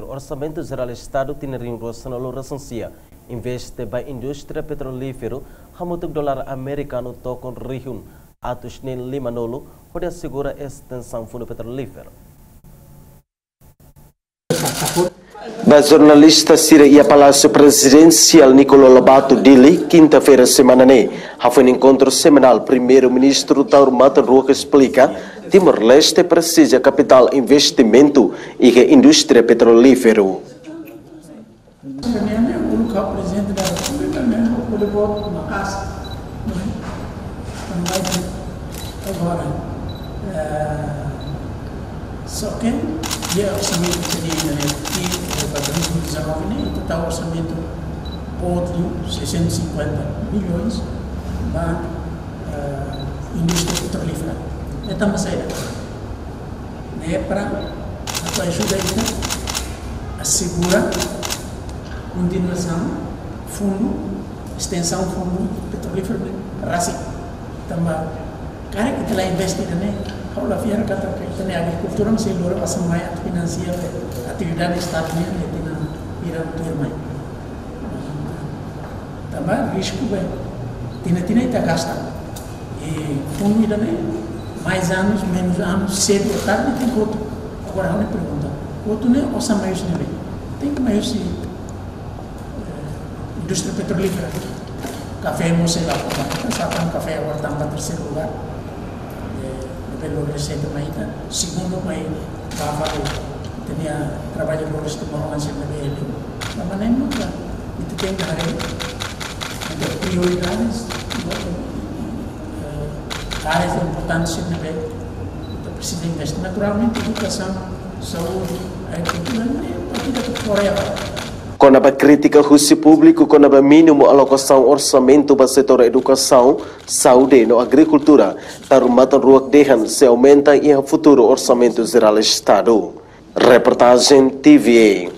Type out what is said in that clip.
O Orçamento Geral do Estado tem reunião no recensia. Investe para a indústria petrolífera, $100 americano tocam região. Atos nem Limanolo pode assegurar a extensão do fundo petrolífero. Da jornalista Sira e a Palácio Presidencial Nicolau Lobato Dili, quinta-feira semana foi um encontro semanal. Primeiro-ministro Tauro Mata Roca explica Timor-Leste precisa capital investimento e a indústria petrolífera. O local presidente da República mesmo pode votar uma casa. Agora, só que o orçamento seria para 2019, o total orçamento outro 650 milhões para a indústria petrolífera. Então, mas é para ajudar a assegurar continuação, fundo, extensão fundo petrolífero, raci. Também, cara que está lá investido, né? Kalau fiar kata kita ni agricultura masih luar biasa mai finansial atividade estado ni tina irang tuir mai. Tambah risco bem, tina ita gasta. E fundo ida né mais anos menos anos cedo ou tarde tem outro. Agora uma pergunta, outro né ou são maiores nível? Tem que maiores indústria petrolífera. Café museu lá, pensavam café agora está em terceiro lugar. Pelo receita maita, segundo mai bapa tinha trabalho com os tubarões na BL. Na maneira nunca itu tem que ada prioridades, áreas de importância na BL. Então precisa investir naturalmente educação, saúde, agricultura, tudo fora. Com a crítica russo público, com a mínimo alocação orçamento para o setor educação, saúde e agricultura, Tarumatan Ruak Dehan se aumenta e o futuro orçamento geral do Estado. Reportagem TVA.